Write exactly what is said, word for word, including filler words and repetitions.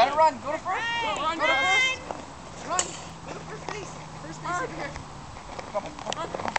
Gotta run. Go to first. Run, Go to run, first. Run. Go to first base. First base Run. over here. Come on. Come on. Run.